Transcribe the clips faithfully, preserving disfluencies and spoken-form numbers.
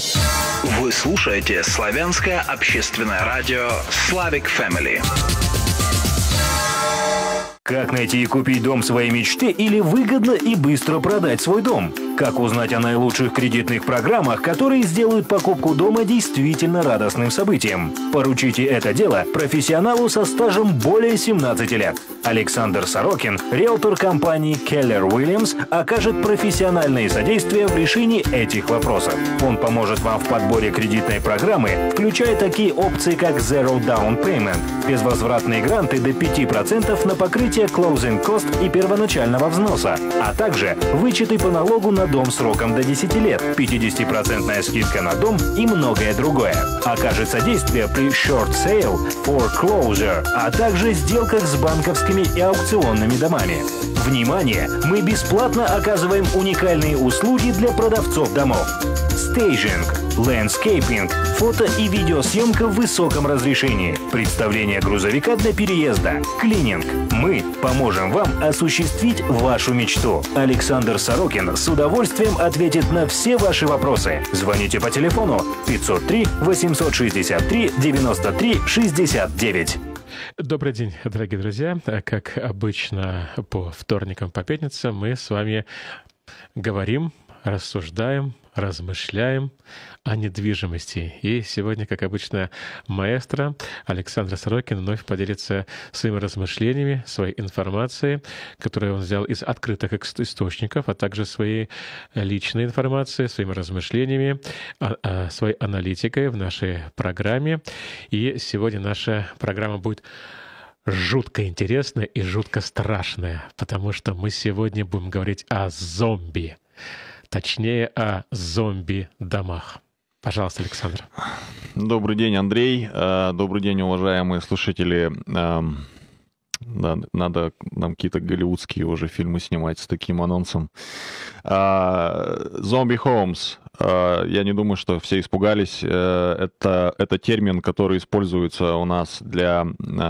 Вы слушаете славянское общественное радио Slavic Family. Как найти и купить дом своей мечты или выгодно и быстро продать свой дом? Как узнать о наилучших кредитных программах, которые сделают покупку дома действительно радостным событием? Поручите это дело профессионалу со стажем более семнадцати лет. Александр Сорокин, риэлтор компании Keller Williams, окажет профессиональное содействие в решении этих вопросов. Он поможет вам в подборе кредитной программы, включая такие опции, как Zero Down Payment, безвозвратные гранты до пяти процентов на покрытие closing cost и первоначального взноса, а также вычеты по налогу на дом сроком до десяти лет, пятидесятипроцентная скидка на дом и многое другое. Окажет содействие при short sale, foreclosure, а также сделках с банковскими и аукционными домами. Внимание! Мы бесплатно оказываем уникальные услуги для продавцов домов. Стейджинг, лэндскейпинг, фото и видеосъемка в высоком разрешении, представление грузовика для переезда, клининг. Мы поможем вам осуществить вашу мечту. Александр Сорокин с удовольствием ответит на все ваши вопросы. Звоните по телефону пятьсот три восемьсот шестьдесят три девяносто три шестьдесят девять. Добрый день, дорогие друзья. Как обычно, по вторникам, по пятницам мы с вами говорим, рассуждаем, размышляем о недвижимости. И сегодня, как обычно, маэстро Александр Сорокин вновь поделится своими размышлениями, своей информацией, которую он взял из открытых источников, а также своей личной информацией, своими размышлениями, своей аналитикой в нашей программе. И сегодня наша программа будет жутко интересная и жутко страшная, потому что мы сегодня будем говорить о зомби. Точнее, о зомби-домах. Пожалуйста, Александр. Добрый день, Андрей. Добрый день, уважаемые слушатели. Надо нам какие-то голливудские уже фильмы снимать с таким анонсом. Zombie Homes. Я не думаю, что все испугались. Это, это термин, который используется у нас для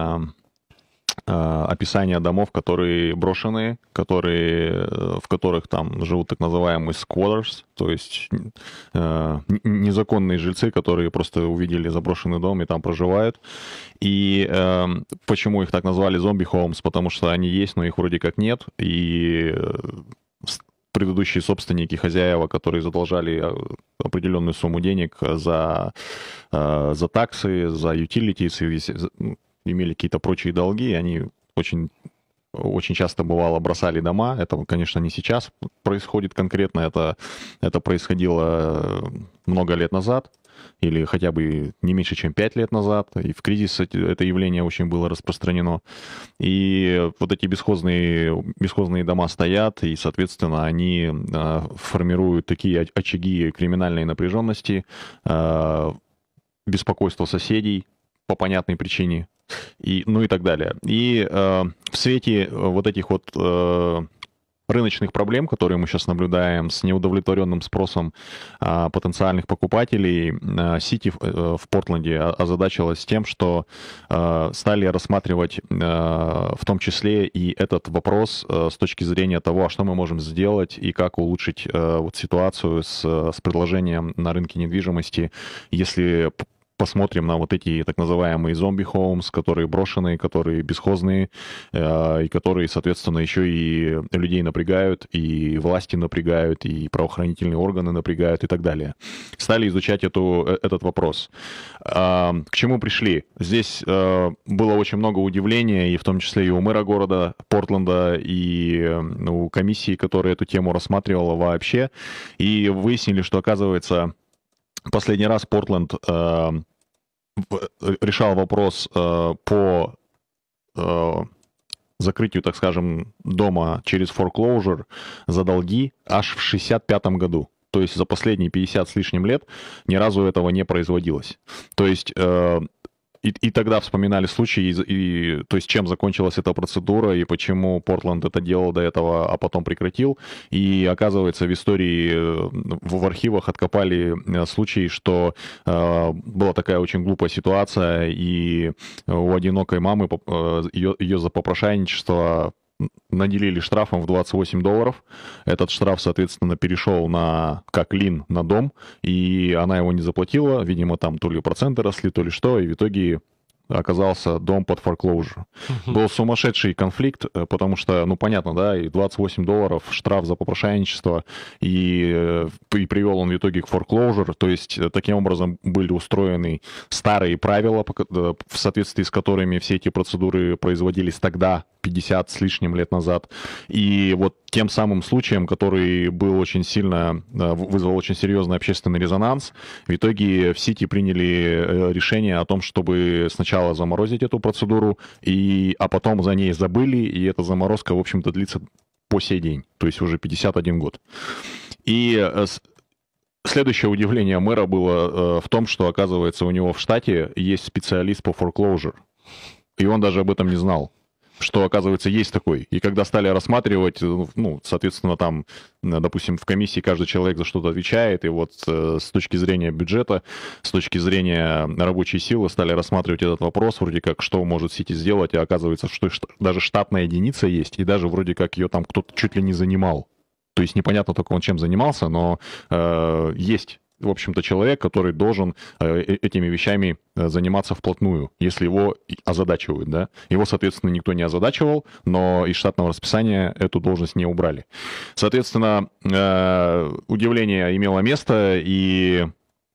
описание домов, которые брошенные, которые, в которых там живут так называемые squatters, то есть э, незаконные жильцы, которые просто увидели заброшенный дом и там проживают. И э, почему их так назвали zombie homes? Потому что они есть, но их вроде как нет. И предыдущие собственники, хозяева, которые задолжали определенную сумму денег за, э, за таксы, за utilities, имели какие-то прочие долги, и они очень, очень часто, бывало, бросали дома. Это, конечно, не сейчас происходит конкретно, это, это происходило много лет назад, или хотя бы не меньше, чем пять лет назад, и в кризис это явление очень было распространено. И вот эти бесхозные, бесхозные дома стоят, и, соответственно, они формируют такие очаги криминальной напряженности, беспокойство соседей по понятной причине, и, ну и так далее. И э, в свете вот этих вот э, рыночных проблем, которые мы сейчас наблюдаем с неудовлетворенным спросом э, потенциальных покупателей, э, Сити э, в Портленде озадачилась тем, что э, стали рассматривать э, в том числе и этот вопрос э, с точки зрения того, а что мы можем сделать и как улучшить э, вот ситуацию с, с предложением на рынке недвижимости, если посмотрим на вот эти так называемые зомби-хоумс, которые брошенные, которые бесхозные, э, и которые, соответственно, еще и людей напрягают, и власти напрягают, и правоохранительные органы напрягают, и так далее. Стали изучать эту, этот вопрос. Э, к чему пришли? Здесь э, было очень много удивления, и в том числе и у мэра города Портленда, и у комиссии, которая эту тему рассматривала вообще, и выяснили, что, оказывается, последний раз Портленд э, решал вопрос э, по э, закрытию, так скажем, дома через foreclosure за долги аж в шестьдесят пятом году. То есть за последние пятьдесят с лишним лет ни разу этого не производилось. То есть э, И, и тогда вспоминали случаи, и, и, то есть чем закончилась эта процедура, и почему Портленд это делал до этого, а потом прекратил. И оказывается, в истории, в, в архивах откопали случаи, что э, была такая очень глупая ситуация, и у одинокой мамы, ее, ее за попрошайничество наделили штрафом в двадцать восемь долларов. Этот штраф, соответственно, перешел на, как лин на дом, и она его не заплатила. Видимо, там то ли проценты росли, то ли что, и в итоге оказался дом под foreclosure. Uh-huh. Был сумасшедший конфликт, потому что, ну, понятно, да, и двадцать восемь долларов штраф за попрошайничество, и, и привел он в итоге к foreclosure, то есть таким образом были устроены старые правила, в соответствии с которыми все эти процедуры производились тогда, пятьдесят с лишним лет назад. И вот тем самым случаем, который был очень сильно, вызвал очень серьезный общественный резонанс, в итоге в Сити приняли решение о том, чтобы сначала заморозить эту процедуру, и, а потом за ней забыли, и эта заморозка, в общем-то, длится по сей день, то есть уже пятьдесят один год. И следующее удивление мэра было в том, что, оказывается, у него в штате есть специалист по foreclosure, и он даже об этом не знал, что, оказывается, есть такой. И когда стали рассматривать, ну, соответственно, там, допустим, в комиссии каждый человек за что-то отвечает, и вот с точки зрения бюджета, с точки зрения рабочей силы стали рассматривать этот вопрос, вроде как, что может Сити сделать, и оказывается, что даже штатная единица есть, и даже вроде как ее там кто-то чуть ли не занимал. То есть непонятно только он чем занимался, но э, есть, в общем-то, человек, который должен э, этими вещами заниматься вплотную, если его озадачивают, да. Его, соответственно, никто не озадачивал, но из штатного расписания эту должность не убрали. Соответственно, э, удивление имело место, и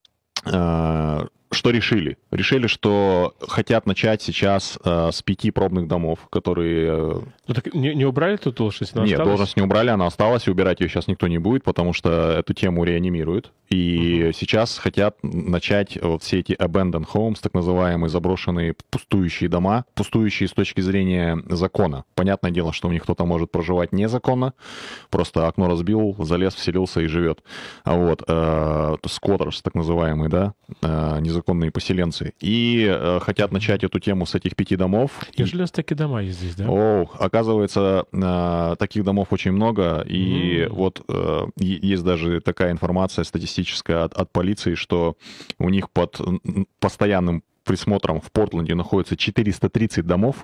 э, что решили? Решили, что хотят начать сейчас э, с пяти пробных домов, которые... Э... Ну так не, не убрали эту должность? Она Нет, осталась? Должность не убрали, она осталась, и убирать ее сейчас никто не будет, потому что эту тему реанимируют. И uh-huh. сейчас хотят начать вот все эти abandoned homes, так называемые заброшенные пустующие дома, пустующие с точки зрения закона. Понятное дело, что у них кто-то может проживать незаконно, просто окно разбил, залез, вселился и живет. А вот, э, squatters, так называемые, да, э, незаконные поселенцы. И э, хотят начать эту тему с этих пяти домов. Неужели у нас такие дома есть здесь, да? О, оказывается, э, таких домов очень много, и mm. вот э, есть даже такая информация статистическая от, от полиции, что у них под постоянным присмотром в Портленде находится четыреста тридцать домов,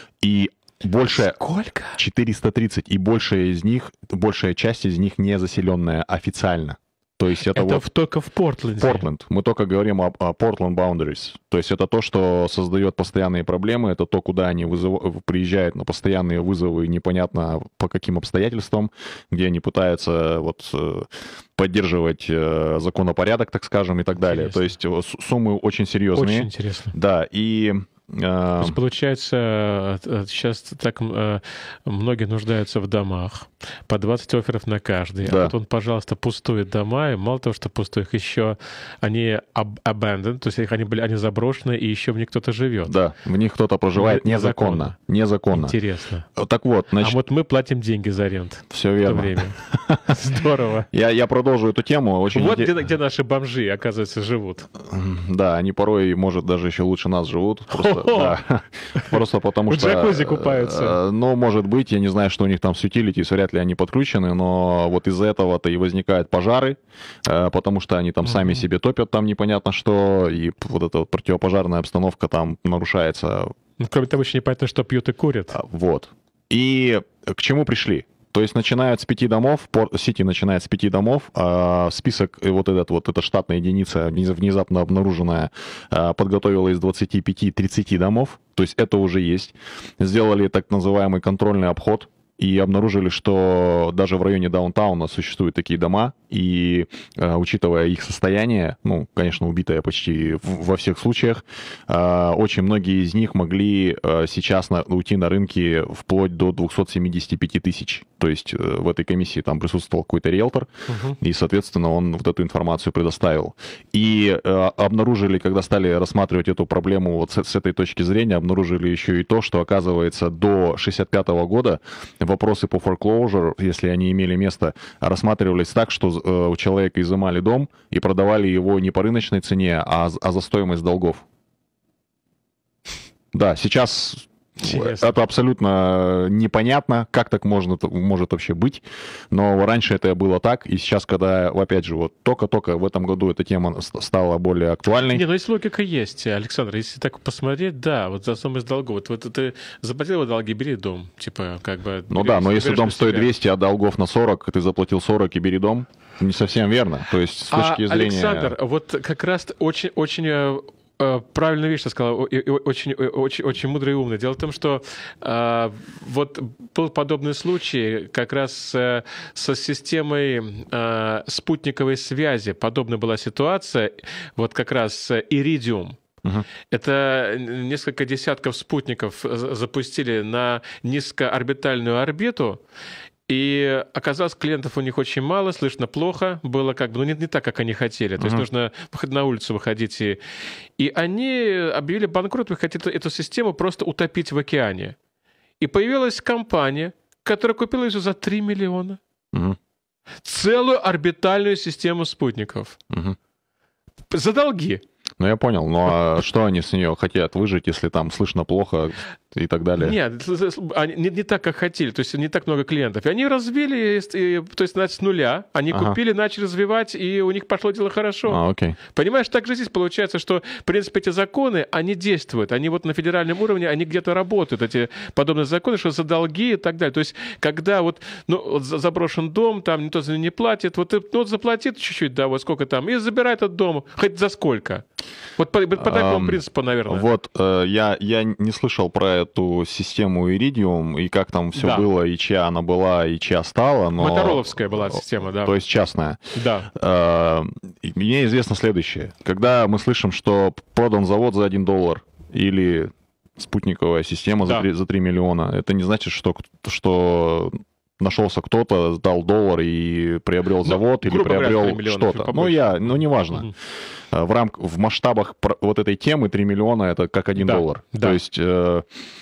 и больше... Сколько? четыреста тридцать, и большая из них, большая часть из них не заселенная официально. То есть это, это вот в, только в Портленде. Портленд. Мы только говорим о, о Portland Boundaries. То есть это то, что создает постоянные проблемы, это то, куда они вызыв... приезжают на постоянные вызовы, непонятно по каким обстоятельствам, где они пытаются вот поддерживать законопорядок, так скажем, и так далее. Интересно. То есть суммы очень серьезные. Очень интересно. Да, и... То есть, получается, сейчас так многие нуждаются в домах, по двадцать офферов на каждый. Да. А потом, пожалуйста, пустуют дома, и мало того, что пустуют, еще они abandoned, то есть они, были, они заброшены, и еще в них кто-то живет. Да, в них кто-то проживает незаконно. Незаконно. Интересно. Так вот, значит... А вот мы платим деньги за аренду. Все верно. В то время. Здорово. Я, я продолжу эту тему. Очень вот где, где наши бомжи, оказывается, живут. Да, они порой, может, даже еще лучше нас живут. Просто, да. Просто потому что... В джакузи купаются. Ну, может быть, я не знаю, что у них там с утилитис, вряд ли они подключены, но вот из-за этого-то и возникают пожары, потому что они там сами себе топят там непонятно что, и вот эта вот противопожарная обстановка там нарушается. Ну, кроме того, еще непонятно, что пьют и курят. Вот. И к чему пришли? То есть начинают с пяти домов, Сити начинает с пяти домов, а список, вот этот вот, эта штатная единица, внезапно обнаруженная, подготовила из двадцати пяти тридцати домов, то есть это уже есть. Сделали так называемый контрольный обход и обнаружили, что даже в районе даунтауна существуют такие дома, и учитывая их состояние, ну, конечно, убитое почти во всех случаях, очень многие из них могли сейчас на, уйти на рынки вплоть до двухсот семидесяти пяти тысяч. То есть в этой комиссии там присутствовал какой-то риэлтор, uh-huh. и, соответственно, он вот эту информацию предоставил. И э, обнаружили, когда стали рассматривать эту проблему вот с, с этой точки зрения, обнаружили еще и то, что, оказывается, до шестьдесят пятого года вопросы по foreclosure, если они имели место, рассматривались так, что э, у человека изымали дом и продавали его не по рыночной цене, а, а за стоимость долгов. Да, сейчас... Интересно. Это абсолютно непонятно, как так можно, может вообще быть. Но раньше это было так, и сейчас, когда, опять же, вот только-только в этом году эта тема стала более актуальной. Не, ну есть логика есть, Александр. Если так посмотреть, да, вот за сумму из долгов. Вот, вот ты заплатил долги, бери дом. Типа, как бы... Ну бери, да, но если дом стоит себя. двести, а долгов на сорок, ты заплатил сорок и бери дом, не совсем верно. То есть с точки а, зрения... Александр, вот как раз очень, очень правильную вещь сказал, очень, очень, очень мудрый и умный. Дело в том, что э, вот был подобный случай как раз э, со системой э, спутниковой связи. Подобная была ситуация, вот как раз Иридиум. Uh-huh. Это несколько десятков спутников запустили на низкоорбитальную орбиту, и оказалось, клиентов у них очень мало, слышно плохо, было как бы, ну, не, не так, как они хотели. То uh-huh. есть нужно на улицу выходить. И, и они объявили банкротом, хотели эту систему просто утопить в океане. И появилась компания, которая купила ее за три миллиона. Uh-huh. Целую орбитальную систему спутников. Uh-huh. За долги. Ну, я понял, но что они с нее хотят выжить, если там слышно плохо и так далее? Нет, не, не так, как хотели, то есть не так много клиентов. И они развили, то есть с нуля, они ага. купили, начали развивать, и у них пошло дело хорошо. А, окей. Понимаешь, так же здесь получается, что, в принципе, эти законы, они действуют, они вот на федеральном уровне, они где-то работают, эти подобные законы, что за долги и так далее. То есть, когда вот, ну, вот заброшен дом, там никто за него не платит, вот, ну, вот заплатит чуть-чуть, да, вот сколько там, и забирает этот дом, хоть за сколько. Вот по, по такому um, принципу, наверное. Вот, э, я, я не слышал про эту систему Iridium, и как там все да. было, и чья она была, и чья стала. Но... Мотороловская была система, да. То есть частная. Да. Э, мне известно следующее. Когда мы слышим, что продан завод за один доллар, или спутниковая система да. за, три, за три миллиона, это не значит, что... что нашелся кто-то, дал доллар и приобрел завод, ну, или приобрел что-то. Ну, я, ну, неважно. Угу. В рамках, в масштабах вот этой темы три миллиона это как один да, доллар. Да. То есть э,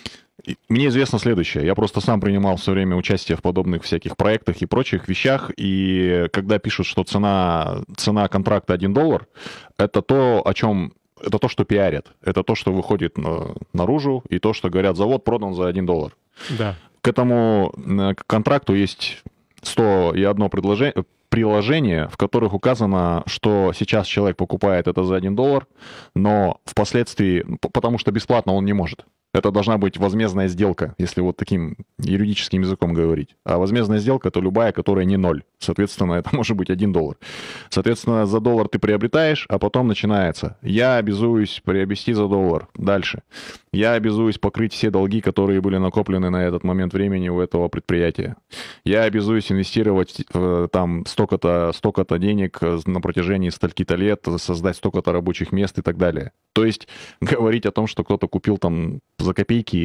мне известно следующее. Я просто сам принимал все время участие в подобных всяких проектах и прочих вещах, и когда пишут, что цена, цена контракта один доллар, это то, о чем... Это то, что пиарят. Это то, что выходит на, наружу, и то, что говорят, завод продан за один доллар. Да. К этому к контракту есть сто и одно предложение, приложение, в которых указано, что сейчас человек покупает это за один доллар, но впоследствии, потому что бесплатно он не может. Это должна быть возмездная сделка, если вот таким юридическим языком говорить. А возмездная сделка — это любая, которая не ноль. Соответственно, это может быть один доллар. Соответственно, за доллар ты приобретаешь, а потом начинается. Я обязуюсь приобрести за доллар. Дальше. Я обязуюсь покрыть все долги, которые были накоплены на этот момент времени у этого предприятия. Я обязуюсь инвестировать э, там столько-то, столько-то денег на протяжении стольки-то лет, создать столько-то рабочих мест и так далее. То есть говорить о том, что кто-то купил там за копейки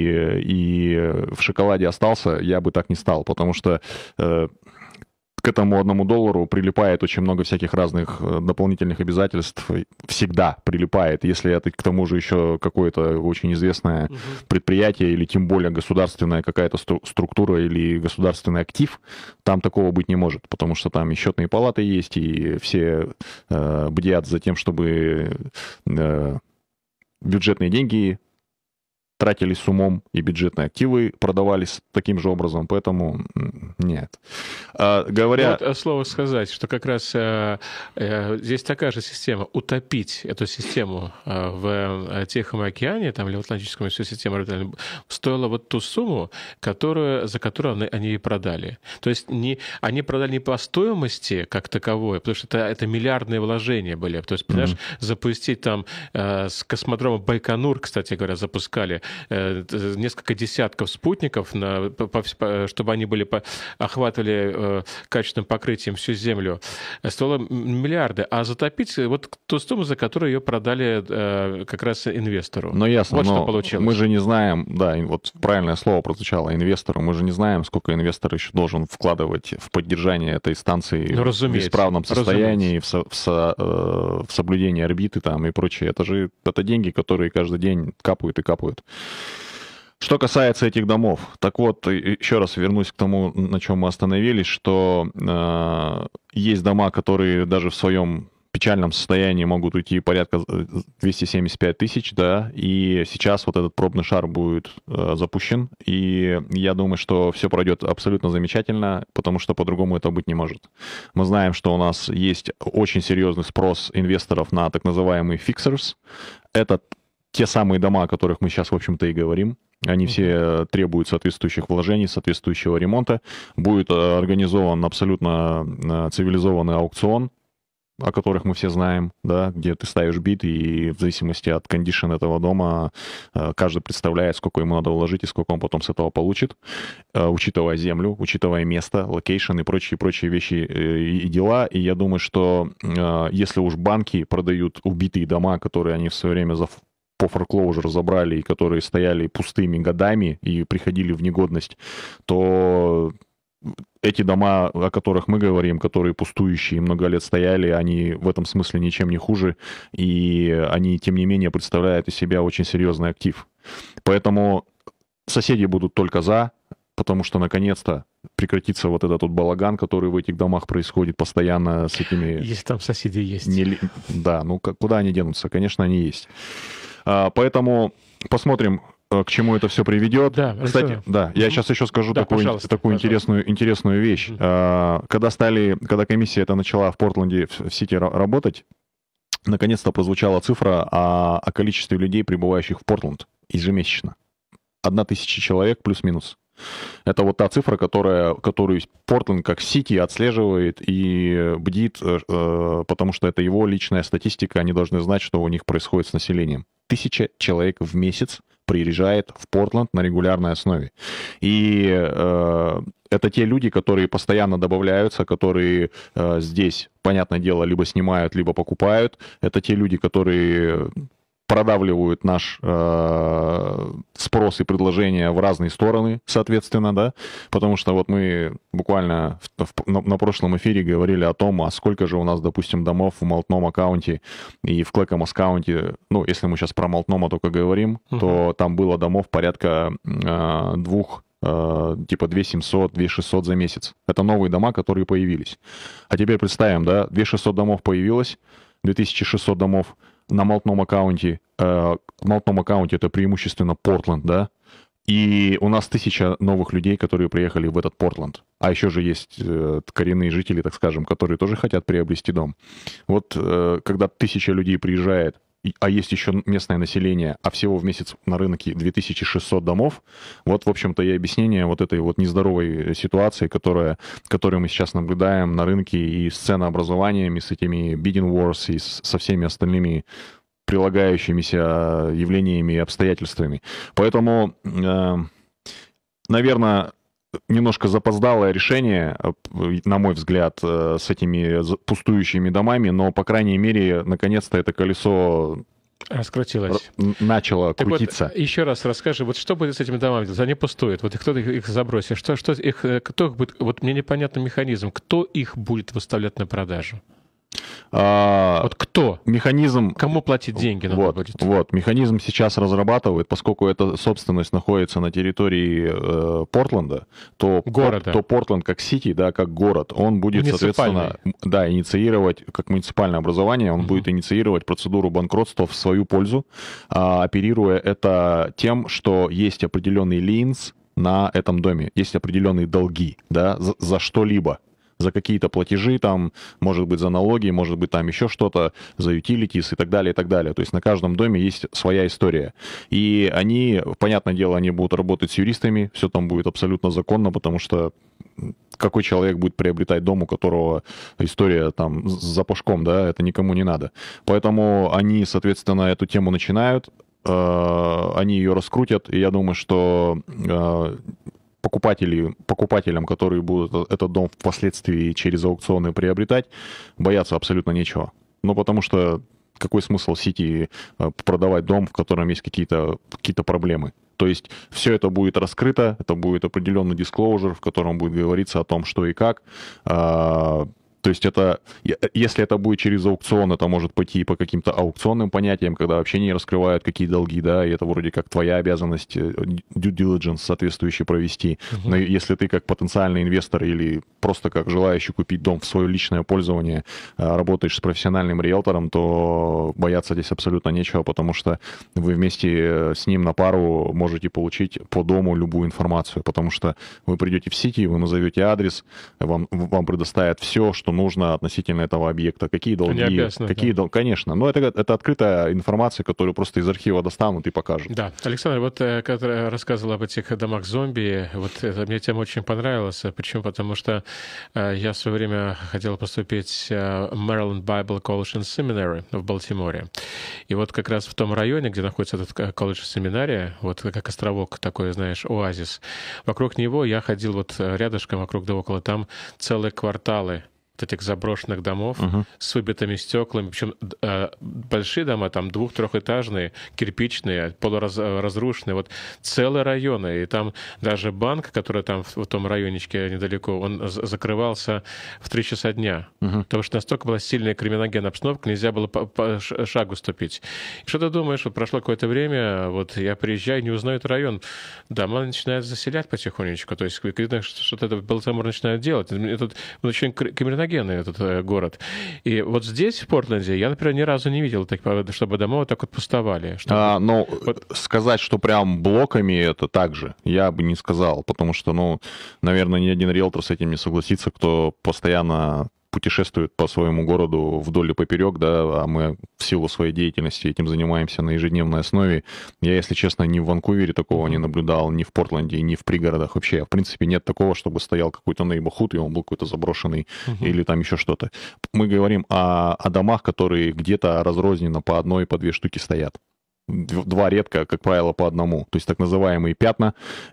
и в шоколаде остался, я бы так не стал, потому что э, к этому одному доллару прилипает очень много всяких разных дополнительных обязательств. Всегда прилипает, если это к тому же еще какое-то очень известное угу. предприятие или тем более государственная какая-то стру- структура или государственный актив, там такого быть не может, потому что там и счетные палаты есть, и все э, бдят за тем, чтобы э, бюджетные деньги тратились с умом, и бюджетные активы продавались таким же образом, поэтому нет. А, говоря... Вот слово сказать, что как раз а, а, здесь такая же система. Утопить эту систему а, в Тихом океане, там, или в Атлантическом всю систему стоило вот ту сумму, которую, за которую они, они и продали. То есть не, они продали не по стоимости как таковой, потому что это, это миллиардные вложения были. То есть, понимаешь, mm-hmm. запустить там а, с космодрома Байконур, кстати говоря, запускали несколько десятков спутников, на, чтобы они были, охватывали качественным покрытием всю Землю, стоило миллиарды. А затопить вот ту сумму, за которую ее продали как раз инвестору. Ну, ясно, вот но что получилось. Мы же не знаем, да, вот правильное слово прозвучало, инвестору, мы же не знаем, сколько инвестор еще должен вкладывать в поддержание этой станции ну, в исправном состоянии, в, со, в, со, в соблюдении орбиты там и прочее. Это же это деньги, которые каждый день капают и капают. Что касается этих домов, так вот, еще раз вернусь к тому, на чем мы остановились, что э, есть дома, которые даже в своем печальном состоянии могут уйти порядка двести семьдесят пять тысяч, да, и сейчас вот этот пробный шар будет э, запущен, и я думаю, что все пройдет абсолютно замечательно, потому что по-другому это быть не может. Мы знаем, что у нас есть очень серьезный спрос инвесторов на так называемые fixers. Это те самые дома, о которых мы сейчас, в общем-то, и говорим. Они все требуют соответствующих вложений, соответствующего ремонта. Будет организован абсолютно цивилизованный аукцион, о которых мы все знаем, да, где ты ставишь бит, и в зависимости от кондишн этого дома каждый представляет, сколько ему надо вложить и сколько он потом с этого получит, учитывая землю, учитывая место, локейшн и прочие-прочие вещи и дела. И я думаю, что если уж банки продают убитые дома, которые они в свое время за по foreclosure забрали, и которые стояли пустыми годами и приходили в негодность, то эти дома, о которых мы говорим, которые пустующие, много лет стояли, они в этом смысле ничем не хуже, и они, тем не менее, представляют из себя очень серьезный актив. Поэтому соседи будут только за, потому что, наконец-то, прекратится вот этот вот балаган, который в этих домах происходит постоянно с этими... Если там соседи есть. Не... Да, ну куда они денутся? Конечно, они есть. Поэтому посмотрим, к чему это все приведет. Да, Кстати, это... да, я сейчас еще скажу да, такую, такую интересную, интересную вещь. Mm-hmm. Когда стали, когда комиссия это начала в Портленде, в Сити работать, наконец-то прозвучала цифра о, о количестве людей, прибывающих в Портленд ежемесячно. Одна тысяча человек плюс-минус. Это вот та цифра, которая, которую Портленд как Сити отслеживает и бдит, потому что это его личная статистика, они должны знать, что у них происходит с населением. Тысяча человек в месяц приезжает в Портленд на регулярной основе. И э, это те люди, которые постоянно добавляются, которые э, здесь, понятное дело, либо снимают, либо покупают. Это те люди, которые продавливают наш э, спрос и предложение в разные стороны, соответственно, да, потому что вот мы буквально в, в, на, на прошлом эфире говорили о том, а сколько же у нас, допустим, домов в Малтнома каунти и в Клэкомас каунти, ну, если мы сейчас про Малтнома только говорим, uh-huh. то там было домов порядка э, двух, э, типа две тысячи семьсот, две тысячи шестьсот за месяц. Это новые дома, которые появились. А теперь представим, да, две тысячи шестьсот домов появилось, две тысячи шестьсот домов на Малтнома каунти. Малтнома каунти это преимущественно Портленд, да, и у нас тысяча новых людей, которые приехали в этот Портленд. А еще же есть коренные жители, так скажем, которые тоже хотят приобрести дом. Вот когда тысяча людей приезжает, а есть еще местное население, а всего в месяц на рынке две тысячи шестьсот домов, вот, в общем-то, и объяснение вот этой вот нездоровой ситуации, которая, которую мы сейчас наблюдаем на рынке и с ценообразованиями, с этими bidding wars и с, со всеми остальными прилагающимися явлениями и обстоятельствами. Поэтому, э, наверное, немножко запоздалое решение, на мой взгляд, с этими пустующими домами, но, по крайней мере, наконец-то это колесо раскрутилось, начало так крутиться. Вот, еще раз расскажи, вот что будет с этими домами? Они пустуют, вот кто их забросит, что, что их, кто их будет, вот мне непонятный механизм, кто их будет выставлять на продажу? А, вот кто? Механизм... Кому платить деньги надо вот, будет? Вот, механизм сейчас разрабатывает, поскольку эта собственность находится на территории э, Портленда, то, Города. то Портленд как Сити, да, как город, он будет, соответственно, да, инициировать, как муниципальное образование, он uh-huh. будет инициировать процедуру банкротства в свою пользу, а, оперируя это тем, что есть определенный линз на этом доме, есть определенные долги, да, за, за что-либо. За какие-то платежи, там, может быть, за налоги, может быть, там еще что-то, за utilities и так далее, и так далее. То есть на каждом доме есть своя история. И они, понятное дело, они будут работать с юристами, все там будет абсолютно законно, потому что какой человек будет приобретать дом, у которого история там с запашком, да, это никому не надо. Поэтому они, соответственно, эту тему начинают, э, они ее раскрутят, и я думаю, что... Э, Покупатели, покупателям, которые будут этот дом впоследствии через аукционы приобретать, бояться абсолютно нечего. Ну, потому что какой смысл Сити продавать дом, в котором есть какие-то, какие-то проблемы? То есть все это будет раскрыто, это будет определенный disclosure, в котором будет говориться о том, что и как. То есть это, если это будет через аукцион, это может пойти по каким-то аукционным понятиям, когда вообще не раскрывают, какие долги, да, и это вроде как твоя обязанность due diligence соответствующий провести. Uh-huh. Но если ты как потенциальный инвестор или просто как желающий купить дом в свое личное пользование, работаешь с профессиональным риэлтором, то бояться здесь абсолютно нечего, потому что вы вместе с ним на пару можете получить по дому любую информацию, потому что вы придете в сети, вы назовете адрес, вам, вам предоставят все, что нужно относительно этого объекта, какие долги, обязаны, какие да. долги, конечно, но это, это открытая информация, которую просто из архива достанут и покажут. Да, Александр, вот когда рассказывал об этих домах-зомби, вот это мне тема очень понравилась. Почему? Потому что я в свое время хотел поступить в Maryland Bible College and Seminary в Балтиморе. И вот как раз в том районе, где находится этот колледж-семинария, вот как островок такой, знаешь, оазис, вокруг него я ходил вот рядышком, вокруг да около, там целые кварталы этих заброшенных домов uh-huh. с выбитыми стеклами, причем э, большие дома, там двух-трехэтажные, кирпичные, полуразрушенные, вот целые районы, и там даже банк, который там в, в том районечке недалеко, он закрывался в три часа дня, uh-huh. потому что настолько была сильная криминогенная обстановка, нельзя было по, по шагу ступить. И что ты думаешь, вот прошло какое-то время, вот я приезжаю, не узнаю этот район, дома начинают заселять потихонечку, то есть видно, что-то это Балтимор начинает делать. Этот очень криминогенный этот город. И вот здесь, в Портленде, я, например, ни разу не видел, так, чтобы дома вот так вот пустовали. Чтобы... А, ну, вот... сказать, что прям блоками это так же, я бы не сказал, потому что, ну, наверное, ни один риэлтор с этим не согласится, кто постоянно путешествует по своему городу вдоль и поперек, да, а мы в силу своей деятельности этим занимаемся на ежедневной основе. Я, если честно, ни в Ванкувере такого не наблюдал, ни в Портленде, ни в пригородах вообще. В принципе, нет такого, чтобы стоял какой-то нейборхуд, и он был какой-то заброшенный, uh-huh. или там еще что-то. Мы говорим о, о домах, которые где-то разрозненно по одной, по две штуки стоят. Два редко, как правило, по одному. То есть так называемые пятна,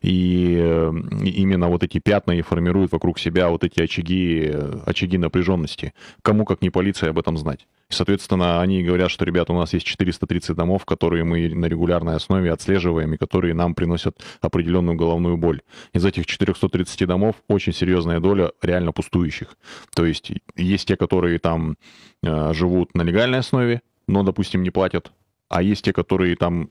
и именно вот эти пятна и формируют вокруг себя вот эти очаги, очаги напряженности. Кому, как не полиция, об этом знать. И, соответственно, они говорят, что, ребята, у нас есть четыреста тридцать домов, которые мы на регулярной основе отслеживаем, и которые нам приносят определенную головную боль. Из этих четырехсот тридцати домов очень серьезная доля реально пустующих. То есть есть те, которые там э, живут на легальной основе, но, допустим, не платят. А есть те, которые там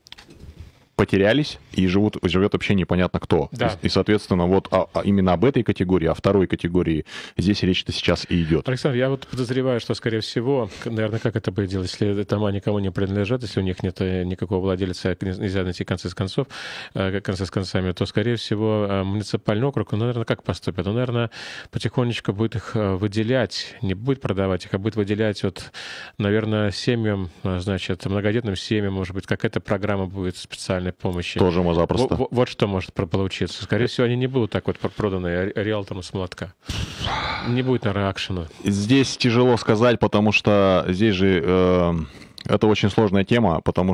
потерялись и живут, живет вообще непонятно кто. Да. И, и, соответственно, вот а, а именно об этой категории, о второй категории здесь речь-то сейчас и идет. Александр, я вот подозреваю, что, скорее всего, наверное, как это будет делать, если дома никому не принадлежат, если у них нет никакого владельца, нельзя найти концы с концов, концы с концами, то, скорее всего, муниципальный округ, ну, наверное, как поступит? Он, наверное, потихонечку будет их выделять, не будет продавать их, а будет выделять вот, наверное, семьям, значит, многодетным семьям, может быть, какая-то программа будет специальная помощи. Тоже мы запросто. Вот, вот что может получиться. Скорее всего, они не будут так вот проданы риэлтором с молотка. Не будет, наверное, акшена. Здесь тяжело сказать, потому что здесь же э, это очень сложная тема, потому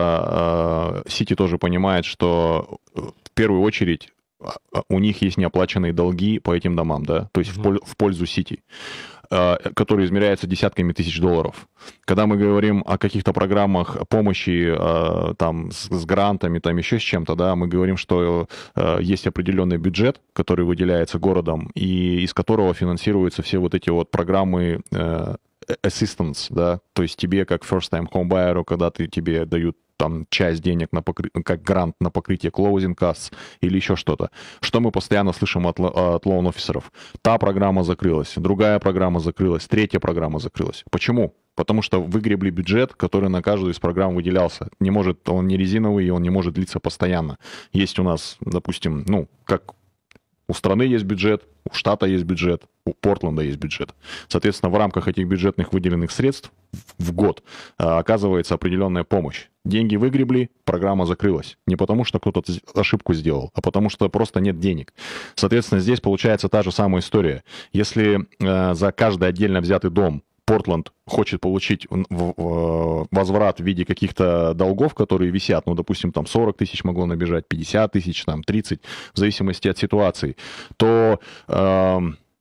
что э, Сити тоже понимает, что в первую очередь у них есть неоплаченные долги по этим домам, да, то есть mm-hmm. в, в пользу Сити, который измеряется десятками тысяч долларов. Когда мы говорим о каких-то программах помощи там, с, с грантами, там еще с чем-то, да, мы говорим, что есть определенный бюджет, который выделяется городом, и из которого финансируются все вот эти вот программы assistance, да, то есть тебе как first-time homebuyer, когда ты, тебе дают там часть денег на покры... как грант на покрытие closing costs или еще что-то. Что мы постоянно слышим от, от лоун-офисеров? Та программа закрылась, другая программа закрылась, третья программа закрылась. Почему? Потому что выгребли бюджет, который на каждую из программ выделялся. Не может, он не резиновый, и он не может длиться постоянно. Есть у нас, допустим, ну, как у страны есть бюджет, у штата есть бюджет, у Портленда есть бюджет. Соответственно, в рамках этих бюджетных выделенных средств в год оказывается определенная помощь. Деньги выгребли, программа закрылась. Не потому, что кто-то ошибку сделал, а потому, что просто нет денег. Соответственно, здесь получается та же самая история. Если э, за каждый отдельно взятый дом Портленд хочет получить возврат в виде каких-то долгов, которые висят, ну, допустим, там сорок тысяч могло набежать, пятьдесят тысяч, там тридцать, в зависимости от ситуации, то э,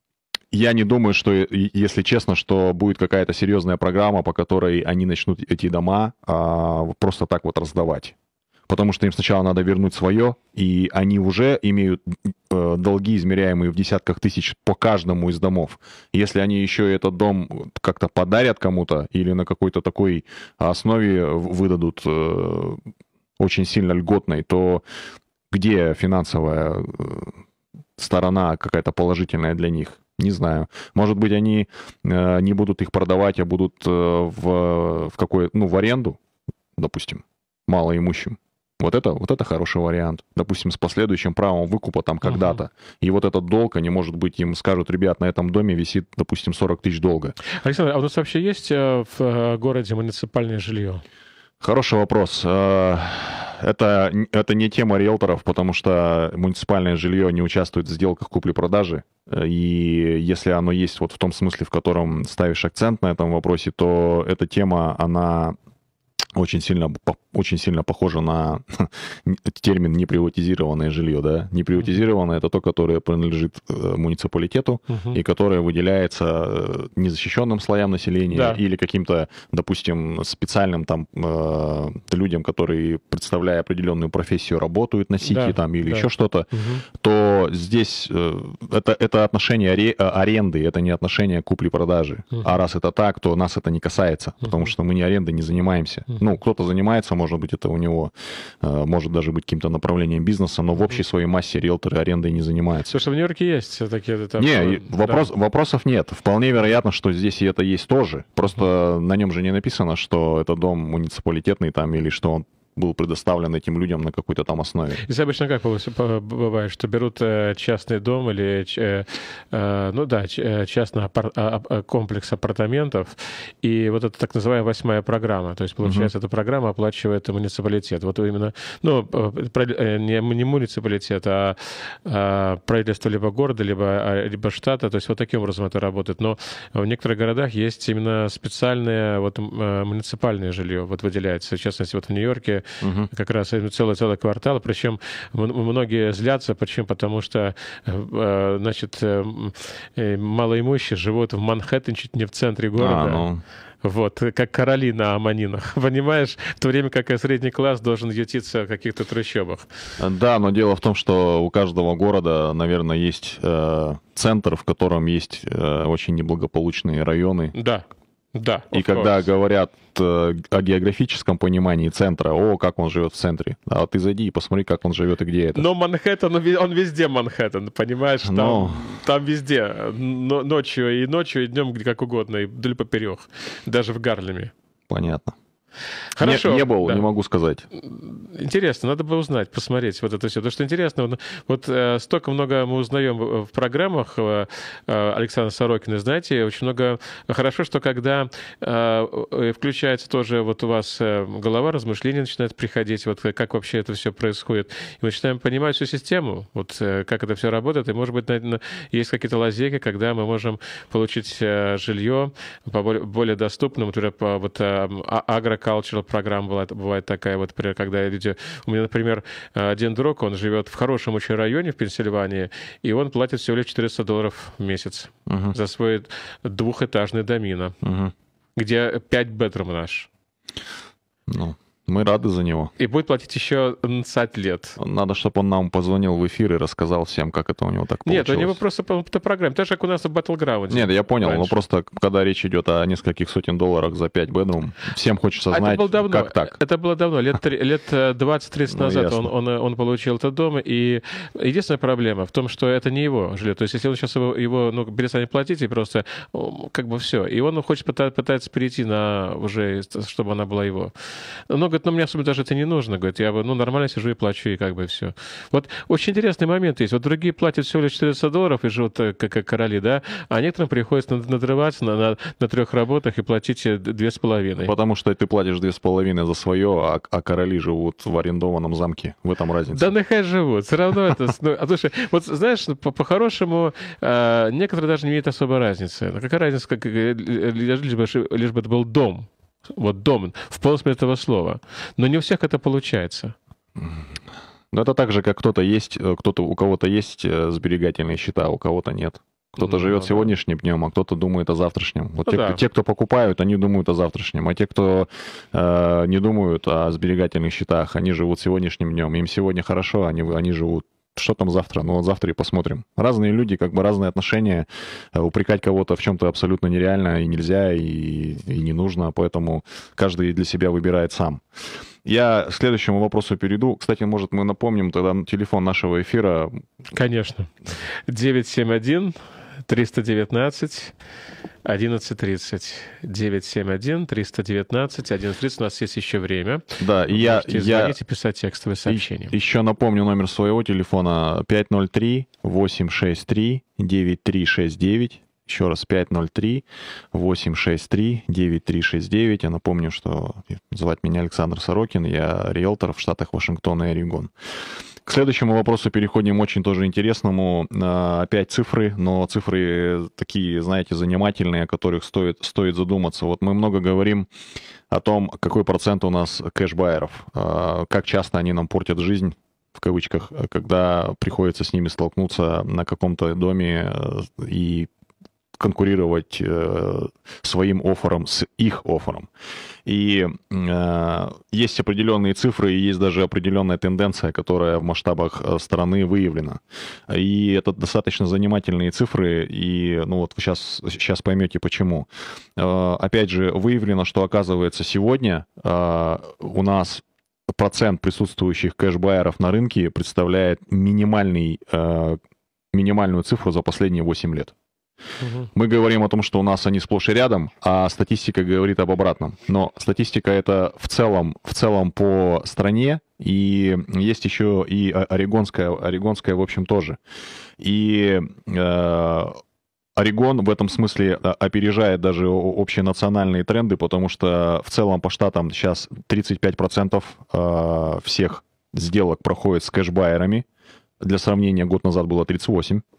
я не думаю, что, если честно, что будет какая-то серьезная программа, по которой они начнут эти дома э, просто так вот раздавать. потому что им сначала надо вернуть свое, и они уже имеют э, долги, измеряемые в десятках тысяч по каждому из домов. Если они еще этот дом как-то подарят кому-то или на какой-то такой основе выдадут э, очень сильно льготной, то где финансовая сторона какая-то положительная для них? Не знаю. Может быть, они э, не будут их продавать, а будут э, в, в какой, ну, в аренду, допустим, малоимущим. Вот это, вот это хороший вариант. Допустим, с последующим правом выкупа там когда-то. Uh-huh. И вот этот долг, они, может быть, им скажут: ребят, на этом доме висит, допустим, сорок тысяч долга. Александр, а у нас вообще есть в городе муниципальное жилье? Хороший вопрос. Это, это не тема риэлторов, потому что муниципальное жилье не участвует в сделках купли-продажи. И если оно есть вот в том смысле, в котором ставишь акцент на этом вопросе, то эта тема, она очень сильно, очень сильно похожа на термин неприватизированное жилье. Да? Неприватизированное — это то, которое принадлежит муниципалитету uh-huh. и которое выделяется незащищенным слоям населения да. или каким-то, допустим, специальным там людям, которые, представляя определенную профессию, работают на сити да. там, или да. еще что-то, uh-huh. то здесь это, это отношение аренды, это не отношение купли-продажи. Uh-huh. А раз это так, то нас это не касается, uh-huh. потому что мы не арендой не занимаемся. Uh-huh. Ну, кто-то занимается, может быть, это у него э, может даже быть каким-то направлением бизнеса, но в общей своей массе риэлторы арендой не занимаются. Слушай, в Нью-Йорке есть такие... Это... Не, да. вопрос, вопросов нет. Вполне вероятно, что здесь и это есть тоже. Просто mm-hmm. на нем же не написано, что это дом муниципалитетный там, или что он был предоставлен этим людям на какой-то там основе. Здесь обычно как бывает, что берут частный дом или, ну да, частный комплекс апартаментов, и вот это так называемая восьмая программа, то есть, получается, uh-huh. эта программа оплачивает муниципалитет. Вот именно, ну, не, не муниципалитет, а правительство либо города, либо, либо штата, то есть вот таким образом это работает. Но в некоторых городах есть именно специальное вот муниципальное жилье, вот выделяется, в частности, вот в Нью-Йорке Uh-huh. как раз целый-целый квартал, причем многие злятся, почему? Потому что, значит, малоимущие живут в Манхэттене, чуть не в центре города. А, ну... Вот, как короли на Аманинах, понимаешь? В то время как средний класс должен ютиться в каких-то трущобах. Да, но дело в том, что у каждого города, наверное, есть э, центр, в котором есть э, очень неблагополучные районы. Да. Да, и когда course. говорят э, о географическом понимании центра, о, как он живет в центре, а вот ты зайди и посмотри, как он живет и где это. Но Манхэттен, он везде Манхэттен, понимаешь? Там, Но... там везде, но, ночью и ночью, и днем как угодно, и вдоль поперек, даже в Гарлеме. Понятно. Хорошо. Не, не был, да. не могу сказать. Интересно, надо бы узнать, посмотреть вот это все. Потому что интересно, вот, вот э, столько много мы узнаем в, в программах э, Александра Сорокина, знаете, очень много... Хорошо, что когда э, включается тоже вот у вас э, голова, размышления начинают приходить, вот как вообще это все происходит, и мы начинаем понимать всю систему, вот э, как это все работает, и, может быть, на, на, есть какие-то лазейки, когда мы можем получить э, жилье по более, более доступному, например, по вот э, агро cultural программа бывает, бывает такая, вот, например, когда люди... У меня, например, один друг, он живет в хорошем очень районе в Пенсильвании, и он платит всего лишь четыреста долларов в месяц uh-huh. за свой двухэтажный домино, uh-huh. где пять бедрум наш. Ну, мы рады за него. И будет платить еще двадцать лет. Надо, чтобы он нам позвонил в эфир и рассказал всем, как это у него так получилось. Нет, у него просто по, по программе. Так же, как у нас в Battleground. Нет, я понял, раньше. Но просто, когда речь идет о нескольких сотен долларов за пять бедрум, всем хочется знать, это давно, как так. Это было давно, лет, лет двадцать-тридцать ну, назад он, он, он получил этот дом, и единственная проблема в том, что это не его жилье. То есть, если он сейчас его, его ну, перестанет платить, и просто как бы все. И он хочет пытается перейти на уже, чтобы она была его. Но, говорит, ну, мне особенно даже это не нужно, говорит, я бы, ну, нормально сижу и плачу, и как бы все. Вот очень интересный момент есть. Вот другие платят всего лишь четыреста долларов и живут как, как короли, да, а некоторым приходится надрываться на, на, на трех работах и платить две с половиной. Потому что ты платишь две с половиной за свое, а, а короли живут в арендованном замке. В этом разница. Да нехай живут. Все равно это... Ну, а слушай, вот знаешь, по-хорошему, некоторые даже не имеют особой разницы. Какая разница, как, лишь бы, лишь бы это был дом. Вот дом, в полном смысле этого слова. Но не у всех это получается. Но это так же, как кто-то есть, кто-то, у кого-то есть сберегательные счета, а у кого-то нет. Кто-то Ну, живет да. сегодняшним днем, а кто-то думает о завтрашнем. Вот Ну, те, да. кто, те, кто покупают, они думают о завтрашнем. А те, кто э, не думают о сберегательных счетах, они живут сегодняшним днем. Им сегодня хорошо, они, они живут. Что там завтра? Ну, вот завтра и посмотрим. Разные люди, как бы разные отношения. Упрекать кого-то в чем-то абсолютно нереально и нельзя, и, и не нужно. Поэтому каждый для себя выбирает сам. Я к следующему вопросу перейду. Кстати, может, мы напомним тогда телефон нашего эфира. Конечно. девять семь один триста девятнадцать одиннадцать тридцать. девять семь один триста девятнадцать одиннадцать тридцать. У нас есть еще время. Да, и Вы я, можете я звонить и писать текстовые сообщения. и- еще напомню номер своего телефона пять ноль три восемь шесть три девять три шесть девять. Еще раз, пять ноль три восемь шесть три девять три шесть девять. Я напомню, что звать меня Александр Сорокин. Я риэлтор в штатах Вашингтон и Орегон. К следующему вопросу переходим очень тоже интересному. А, Опять цифры, но цифры такие, знаете, занимательные, о которых стоит, стоит задуматься. Вот мы много говорим о том, какой процент у нас кэш-байеров, а, как часто они нам портят жизнь, в кавычках, когда приходится с ними столкнуться на каком-то доме э, и конкурировать э, своим оффером с их оффером. И э, есть определенные цифры, и есть даже определенная тенденция, которая в масштабах э, страны выявлена. И это достаточно занимательные цифры, и ну вот вы сейчас, сейчас поймете почему. Э, опять же, выявлено, что оказывается сегодня э, у нас процент присутствующих кэш-байеров на рынке представляет минимальный, э, минимальную цифру за последние восемь лет. Мгм. Мы говорим о том, что у нас они сплошь и рядом, а статистика говорит об обратном. Но статистика это в целом, в целом по стране, и есть еще и орегонская, орегонская в общем, тоже. И э, Орегон в этом смысле опережает даже общенациональные тренды, потому что в целом по штатам сейчас тридцать пять процентов э, всех сделок проходит с кэш-байерами. Для сравнения, год назад было тридцать восемь процентов.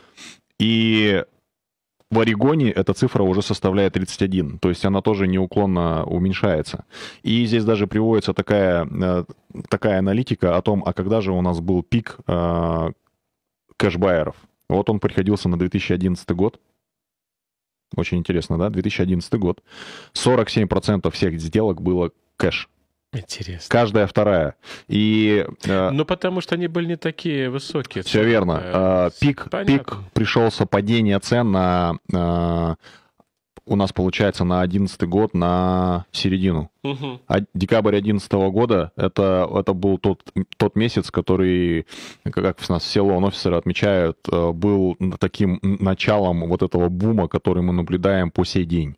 И в Орегоне эта цифра уже составляет тридцать один процент, то есть она тоже неуклонно уменьшается. И здесь даже приводится такая, такая аналитика о том, а когда же у нас был пик э, кэш-байеров. Вот он приходился на две тысячи одиннадцатый год. Очень интересно, да? две тысячи одиннадцатый год. сорок семь процентов всех сделок было кэш. Интересно. Каждая вторая. И э, Ну, потому что они были не такие высокие. все верно. Э, Э, Пик, понятно. пик пришелся падение цен на, э, у нас получается на одиннадцатый год, на середину. Мгм. А декабрь две тысячи одиннадцатого года это, это был тот, тот месяц, который, как у нас все лоун-офисеры отмечают, э, был таким началом вот этого бума, который мы наблюдаем по сей день.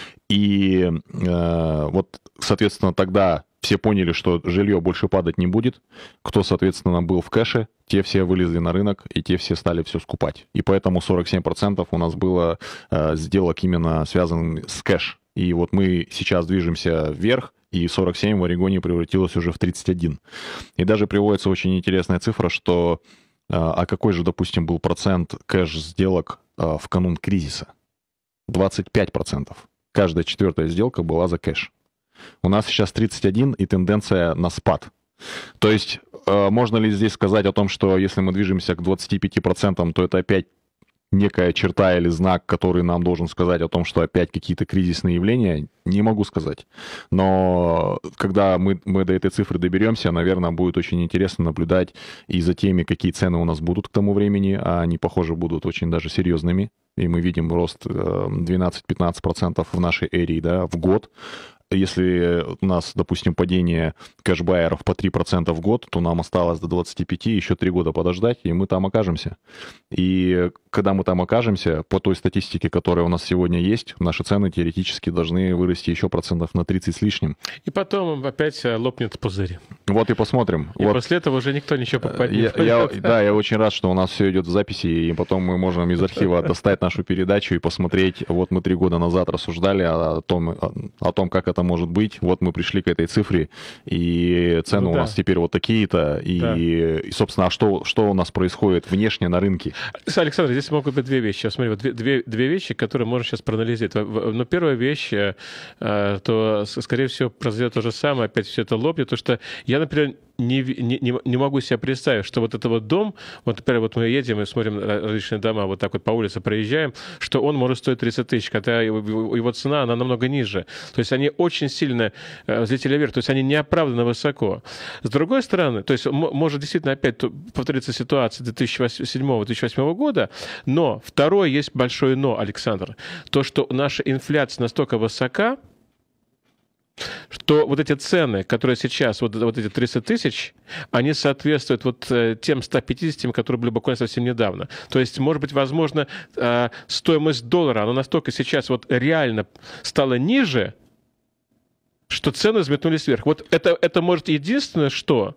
И э, вот, соответственно, тогда все поняли, что жилье больше падать не будет. Кто, соответственно, был в кэше, те все вылезли на рынок, и те все стали все скупать. И поэтому сорок семь процентов у нас было э, сделок именно связанных с кэш. И вот мы сейчас движемся вверх, и сорок семь в Орегоне превратилось уже в тридцать один. И даже приводится очень интересная цифра, что э, а какой же, допустим, был процент кэш-сделок э, в канун кризиса? двадцать пять процентов. Каждая четвертая сделка была за кэш. У нас сейчас тридцать один и тенденция на спад. То есть э, можно ли здесь сказать о том, что если мы движемся к двадцати пяти процентам, то это опять некая черта или знак, который нам должен сказать о том, что опять какие-то кризисные явления? Не могу сказать. Но когда мы, мы до этой цифры доберемся, наверное, будет очень интересно наблюдать и за теми, какие цены у нас будут к тому времени, а они, похоже, будут очень даже серьезными. И мы видим рост двенадцать-пятнадцать процентов в нашей эрии, да, в год. Если у нас, допустим, падение кэш-байеров по три процента в год, то нам осталось до двадцати пяти еще три года подождать, и мы там окажемся. И когда мы там окажемся, по той статистике, которая у нас сегодня есть, наши цены теоретически должны вырасти еще процентов на тридцать с лишним. И потом опять э, лопнет пузырь. Вот и посмотрим. И вот. после этого уже никто ничего покупать не Я, будет. я, да, я очень рад, что у нас все идет в записи, и потом мы можем из архива достать нашу передачу и посмотреть. Вот мы три года назад рассуждали о том, о, о том, как это может быть. Вот мы пришли к этой цифре, и цены Ну, у да. нас теперь вот такие-то. И, Да. и собственно, а что, что у нас происходит внешне на рынке? Александр, здесь могут быть две вещи. Смотри, вот две, две, две вещи, которые можно сейчас проанализировать. Но первая вещь, э, то, скорее всего, произойдет то же самое, опять все это лопнет, потому что я, например, не, не, не могу себе представить, что вот это вот дом, вот, например, вот мы едем и смотрим различные дома, вот так вот по улице проезжаем, что он может стоить тридцать тысяч, хотя его, его цена, она намного ниже. То есть они очень сильно взлетели вверх, то есть они неоправданно высоко. С другой стороны, то есть может действительно опять повториться ситуация две тысячи седьмого — две тысячи восьмого года, но второе есть большое но, Александр. То, что наша инфляция настолько высока, что вот эти цены, которые сейчас, вот, вот эти тридцать тысяч, они соответствуют вот тем ста пятидесяти, которые были буквально совсем недавно. То есть, может быть, возможно, стоимость доллара, она настолько сейчас вот реально стала ниже, что цены взметнулись вверх. Вот это, это может единственное, что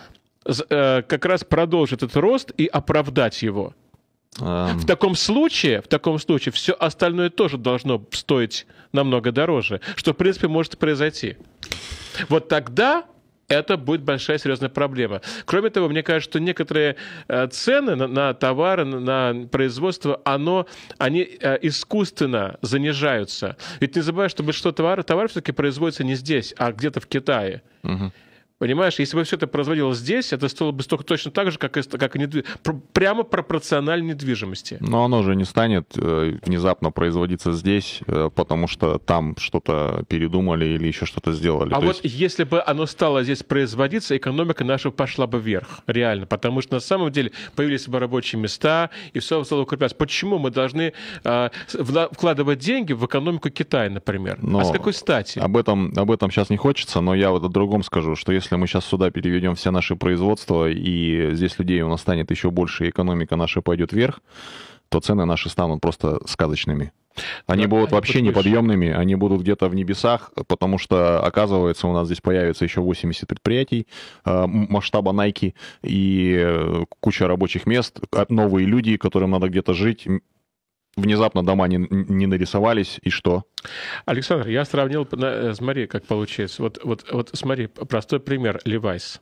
как раз продолжит этот рост и оправдать его. Um... В таком случае, в таком случае все остальное тоже должно стоить намного дороже, что, в принципе, может произойти. Вот тогда это будет большая серьезная проблема. Кроме того, мне кажется, что некоторые цены на, на товары, на производство, оно, они искусственно занижаются. Ведь не забывай, что большинство товаров, товаров все-таки производится не здесь, а где-то в Китае. Uh-huh. Понимаешь, если бы все это производилось здесь, это стоило бы столько точно так же, как и, как и недвиж... прямо пропорционально недвижимости. Но оно же не станет внезапно производиться здесь, потому что там что-то передумали или еще что-то сделали. А То вот есть... если бы оно стало здесь производиться, экономика наша пошла бы вверх, реально, потому что на самом деле появились бы рабочие места, и все стало укрепляться. Почему мы должны э, вкладывать деньги в экономику Китая, например? Но а с какой стати? Об этом, об этом сейчас не хочется, но я вот о другом скажу, что если Если мы сейчас сюда переведем все наши производства, и здесь людей у нас станет еще больше, и экономика наша пойдет вверх, то цены наши станут просто сказочными. Они да, будут они вообще будут неподъемными, они будут где-то в небесах, потому что, оказывается, у нас здесь появится еще восемьдесят предприятий э, масштаба Nike, и куча рабочих мест, новые люди, которым надо где-то жить. Внезапно дома не, не нарисовались, и что? Александр, я сравнил, смотри, как получается. Вот, вот, вот смотри, простой пример, Levi's.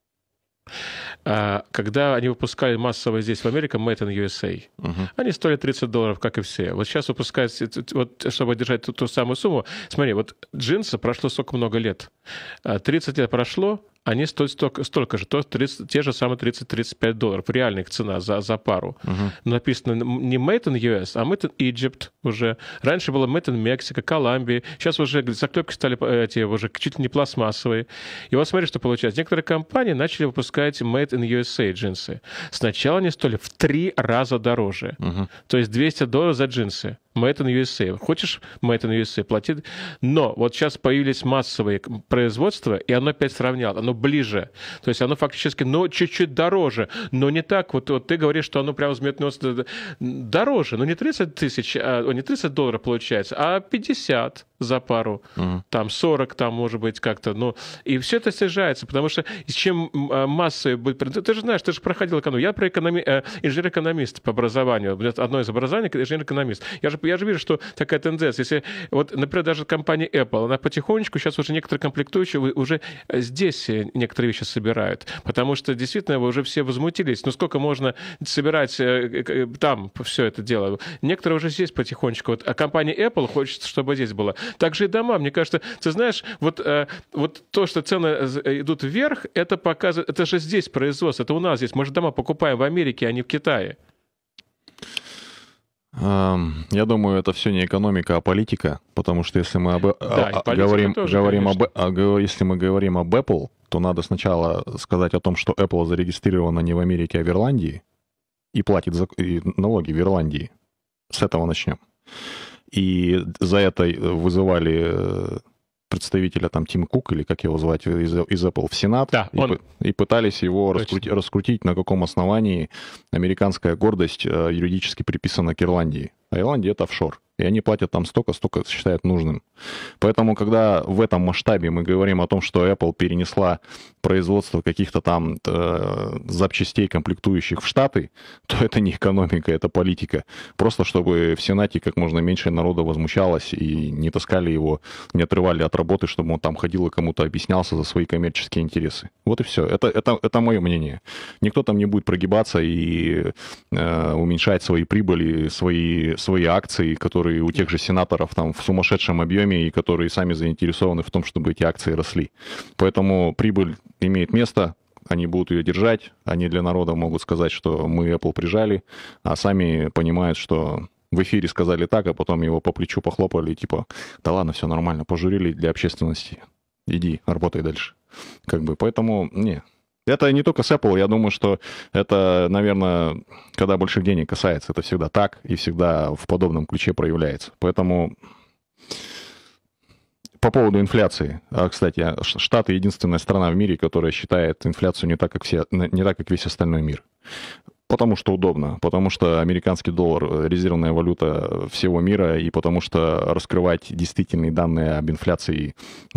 Когда они выпускали массово здесь, в Америке, Made in ю эс эй, uh-huh. они стоили тридцать долларов, как и все. Вот сейчас выпускают, вот, чтобы держать ту, ту самую сумму, смотри, вот джинсы прошло сколько много лет. тридцать лет прошло, они стоят столько, столько же, то тридцать, те же самые тридцать-тридцать пять долларов. Реальная их цена за, за пару. Uh-huh. Написано не Made in ю эс, а Made in Egypt уже. Раньше было Made in Mexico, Колумбия. Сейчас уже заклепки стали эти, уже чуть ли не пластмассовые. И вот смотри, что получается. Некоторые компании начали выпускать Made in ю эс эй джинсы. Сначала они стоили в три раза дороже. Uh-huh. То есть двести долларов за джинсы. Made in ю эс эй. Хочешь Made in ю эс эй, плати. Но вот сейчас появились массовые производства, и оно опять сравняло. Оно ближе. То есть оно фактически, ну, чуть-чуть дороже. Но не так. Вот, вот ты говоришь, что оно прямо взметнулось дороже. Но не тридцать тысяч, а, не тридцать долларов получается, а пятьдесят за пару. Uh-huh. Там сорок, там, может быть, как-то. Ну, и все это снижается, потому что чем массы будет... Ты же знаешь, ты же проходил экономику. Я про экономи... инженер-экономист по образованию. Одно из образований — инженер-экономист. Я же, я же вижу, что такая тенденция. Если, вот, например, даже компания Apple, она потихонечку, сейчас уже некоторые комплектующие уже здесь некоторые вещи собирают. Потому что действительно уже все возмутились. Ну, сколько можно собирать там все это дело? Некоторые уже здесь потихонечку. Вот, а компания Apple хочет, чтобы здесь было. Также и дома. Мне кажется, ты знаешь, вот, вот то, что цены идут вверх, это показывает, это же здесь производство, это у нас здесь. Мы же дома покупаем в Америке, а не в Китае. Я думаю, это все не экономика, а политика, потому что если мы об, да, о, говорим, тоже, говорим об, о, если мы говорим об Apple, то надо сначала сказать о том, что Apple зарегистрирована не в Америке, а в Ирландии и платит за, и налоги в Ирландии. С этого начнем. И за это вызывали представителя там Тим Кук, или как его звать, из, из Apple в Сенат, да, и, он... и пытались его раскрутить, раскрутить, на каком основании американская гордость юридически приписана к Ирландии. А Ирландия — это офшор. И они платят там столько, столько считают нужным. Поэтому, когда в этом масштабе мы говорим о том, что Apple перенесла производство каких-то там э, запчастей, комплектующих в Штаты, то это не экономика, это политика. Просто чтобы в Сенате как можно меньше народа возмущалось и не таскали его, не отрывали от работы, чтобы он там ходил и кому-то объяснялся за свои коммерческие интересы. Вот и все. Это, это, это мое мнение. Никто там не будет прогибаться и э, уменьшать свои прибыли, свои, свои акции, которые у тех же сенаторов там в сумасшедшем объеме, и которые сами заинтересованы в том, чтобы эти акции росли. Поэтому прибыль имеет место, они будут ее держать, они для народа могут сказать, что мы Apple прижали, а сами понимают, что в эфире сказали так, а потом его по плечу похлопали, типа, да ладно, все нормально, пожурили для общественности, иди, работай дальше. Как бы, поэтому, не. Это не только с Apple, я думаю, что это, наверное, когда больших денег касается, это всегда так и всегда в подобном ключе проявляется. Поэтому по поводу инфляции. Кстати, Штаты — единственная страна в мире, которая считает инфляцию не так, как все, не так, как весь остальной мир. Потому что удобно, потому что американский доллар — резервная валюта всего мира, и потому что раскрывать действительные данные об инфляции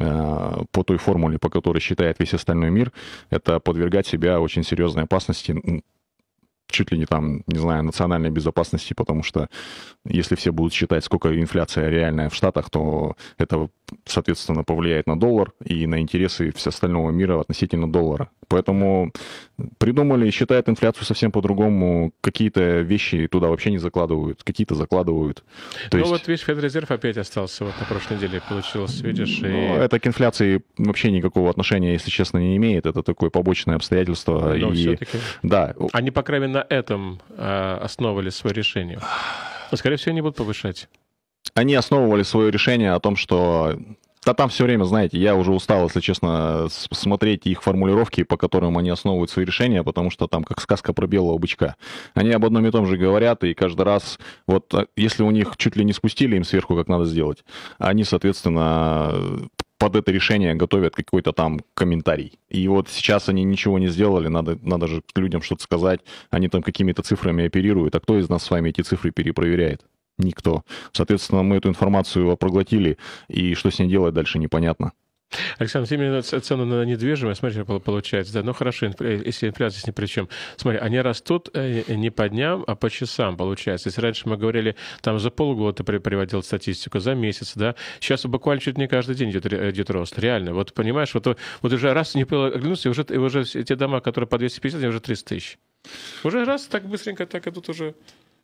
э, по той формуле, по которой считает весь остальной мир, это подвергать себя очень серьезной опасности, чуть ли не там, не знаю, национальной безопасности, потому что если все будут считать, сколько инфляция реальная в Штатах, то это, соответственно, повлияет на доллар и на интересы всего остального мира относительно доллара. Поэтому придумали и считают инфляцию совсем по-другому. Какие-то вещи туда вообще не закладывают, какие-то закладывают. То ну есть... вот, видишь, Федрезерв опять остался. Вот на прошлой неделе получилось, видишь. И... Ну, это к инфляции вообще никакого отношения, если честно, не имеет. Это такое побочное обстоятельство. Но и... все-таки... Да. Они, по крайней мере, на этом э, основывали свое решение. Но, скорее всего, они будут повышать. Они основывали свое решение о том, что... Да там все время, знаете, я уже устал, если честно, смотреть их формулировки, по которым они основывают свои решения, потому что там как сказка про белого бычка. Они об одном и том же говорят, и каждый раз, вот если у них чуть ли не спустили им сверху, как надо сделать, они, соответственно, под это решение готовят какой-то там комментарий. И вот сейчас они ничего не сделали, надо, надо же людям что-то сказать, они там какими-то цифрами оперируют, а кто из нас с вами эти цифры перепроверяет? Никто. Соответственно, мы эту информацию проглотили, и что с ней делать дальше, непонятно. Александр, именно цены на недвижимость, смотрите, получается, да, ну хорошо, если инфляция с ни при чем. Смотри, они растут не по дням, а по часам, получается. Если раньше мы говорили, там за полгода ты приводил статистику, за месяц, да, сейчас буквально чуть не каждый день идет, идет рост, реально. Вот понимаешь, вот, вот уже раз не оглянулся, и уже, и уже те дома, которые по двести пятьдесят, они уже триста тысяч. Уже раз так быстренько, так идут уже...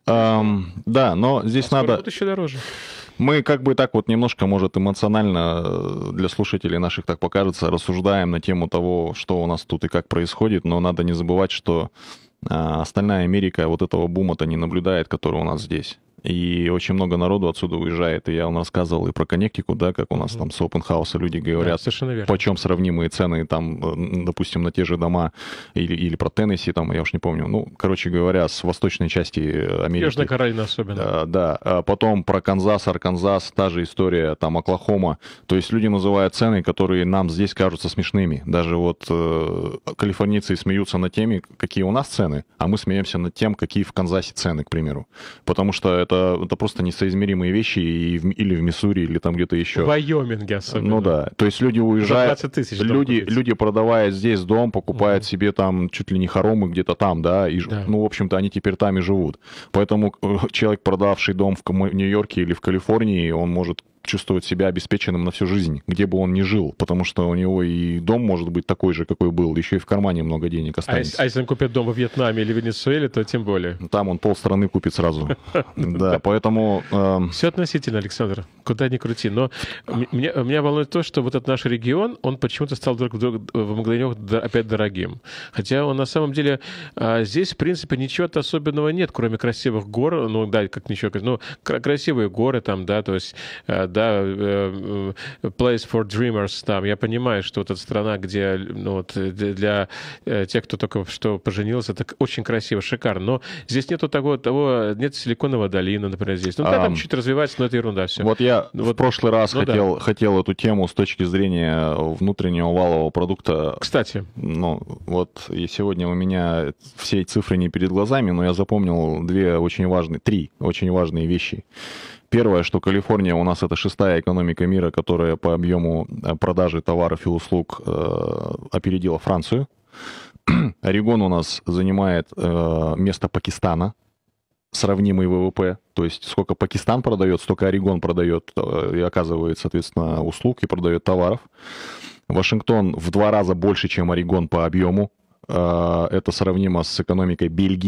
Um, да, но здесь а надо... еще дороже. Мы как бы так вот немножко, может, эмоционально для слушателей наших так покажется, рассуждаем на тему того, что у нас тут и как происходит, но надо не забывать, что а, остальная Америка вот этого бума-то не наблюдает, который у нас здесь. И очень много народу отсюда уезжает. И я вам рассказывал и про Коннектикут, да, как у нас mm-hmm. там с open house люди говорят, да, почем сравнимые цены там, допустим, на те же дома, или, или про Теннесси, там, я уж не помню. Ну, короче говоря, с восточной части Америки. Южная Каролина особенно. А, да, а потом про Канзас, Арканзас, та же история, там, Оклахома. То есть люди называют цены, которые нам здесь кажутся смешными. Даже вот э, калифорнийцы смеются над теми, какие у нас цены, а мы смеемся над тем, какие в Канзасе цены, к примеру. Потому что это Это, это просто несоизмеримые вещи и в, или в Миссури, или там где-то еще. В Вайоминге особенно. Ну да, то есть люди уезжают, люди, люди продавая здесь дом, покупают uh-huh. себе там чуть ли не хоромы где-то там, да, и, да, ну, в общем-то, они теперь там и живут. Поэтому человек, продавший дом в Нью-Йорке или в Калифорнии, он может чувствовать себя обеспеченным на всю жизнь, где бы он ни жил, потому что у него и дом может быть такой же, какой был, еще и в кармане много денег останется. А, а если он купит дом во Вьетнаме или Венесуэле, то тем более. Там он полстраны купит сразу. Да, поэтому... Все относительно, Александр, куда ни крути. Но меня волнует то, что вот этот наш регион, он почему-то стал вдруг в мгновение опять дорогим. Хотя он на самом деле... Здесь, в принципе, ничего-то особенного нет, кроме красивых гор. Ну, да, как ничего... Ну, красивые горы там, да, то есть... Да, Place for Dreamers, там, я понимаю, что вот эта страна, где, ну, вот, для тех, кто только что поженился, это очень красиво, шикарно, но здесь нету того, того нет силиконовой долины, например, здесь. Ну, да, там чуть развивается, но это ерунда все. Вот я вот, в прошлый раз ну, хотел, да. хотел эту тему с точки зрения внутреннего валового продукта. Кстати. Ну, вот, и сегодня у меня все цифры не перед глазами, но я запомнил две очень важные, три очень важные вещи. Первое, что Калифорния у нас это шестая экономика мира, которая по объему продажи товаров и услуг э, опередила Францию. Орегон у нас занимает э, место Пакистана, сравнимый ВВП. То есть сколько Пакистан продает, столько Орегон продает э, и оказывает, соответственно, услуг и продает товаров. Вашингтон в два раза больше, чем Орегон по объему. Э, это сравнимо с экономикой Бельгии.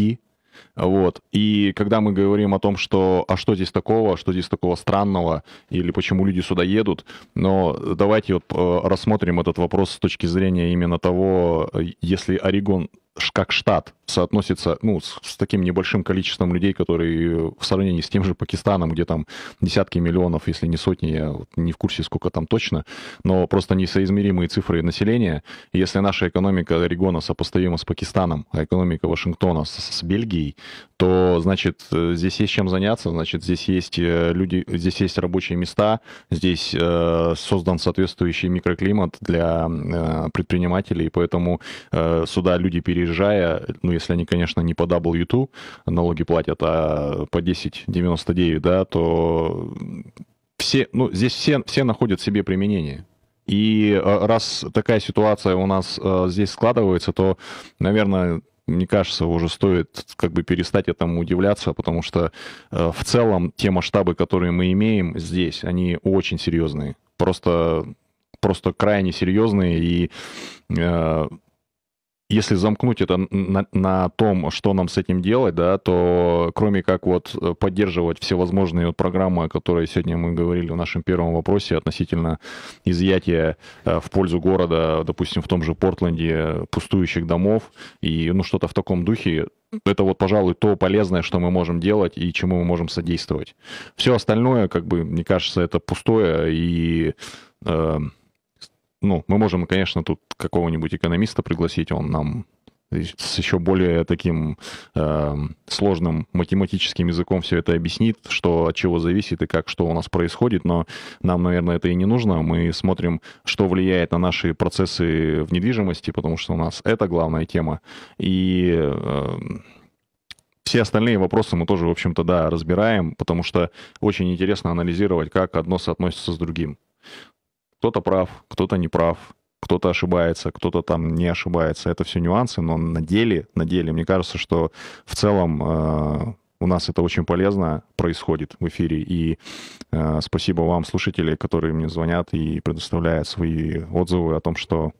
Вот. И когда мы говорим о том, что а что здесь такого, что здесь такого странного, или почему люди сюда едут, но давайте вот рассмотрим этот вопрос с точки зрения именно того, если Орегон как штат соотносится, ну, с, с таким небольшим количеством людей, которые в сравнении с тем же Пакистаном, где там десятки миллионов, если не сотни, я вот не в курсе, сколько там точно, но просто несоизмеримые цифры населения. Если наша экономика Орегона сопоставима с Пакистаном, а экономика Вашингтона с, с Бельгией, то, значит, здесь есть чем заняться, значит, здесь есть люди, здесь есть рабочие места, здесь э, создан соответствующий микроклимат для э, предпринимателей, поэтому э, сюда люди, переезжая, ну, если они, конечно, не по дабл ю два налоги платят, а по десять девяносто девять, да, то все, ну, здесь все, все находят себе применение. И раз такая ситуация у нас э, здесь складывается, то, наверное, мне кажется, уже стоит как бы перестать этому удивляться, потому что э, в целом те масштабы, которые мы имеем здесь, они очень серьезные. Просто, просто крайне серьезные. И э, если замкнуть это на, на том, что нам с этим делать, да, то кроме как вот поддерживать всевозможные вот программы, о которых сегодня мы говорили в нашем первом вопросе относительно изъятия в пользу города, допустим, в том же Портленде пустующих домов и ну что-то в таком духе, это вот, пожалуй, то полезное, что мы можем делать и чему мы можем содействовать. Все остальное, как бы, мне кажется, это пустое и... Э, Ну, мы можем, конечно, тут какого-нибудь экономиста пригласить, он нам с еще более таким э, сложным математическим языком все это объяснит, что от чего зависит и как, что у нас происходит, но нам, наверное, это и не нужно. Мы смотрим, что влияет на наши процессы в недвижимости, потому что у нас это главная тема. И э, все остальные вопросы мы тоже, в общем-то, да, разбираем, потому что очень интересно анализировать, как одно соотносится с другим. Кто-то прав, кто-то не прав, кто-то ошибается, кто-то там не ошибается. Это все нюансы, но на деле, на деле, мне кажется, что в целом э, у нас это очень полезно происходит в эфире. И э, спасибо вам, слушатели, которые мне звонят и предоставляют свои отзывы о том, что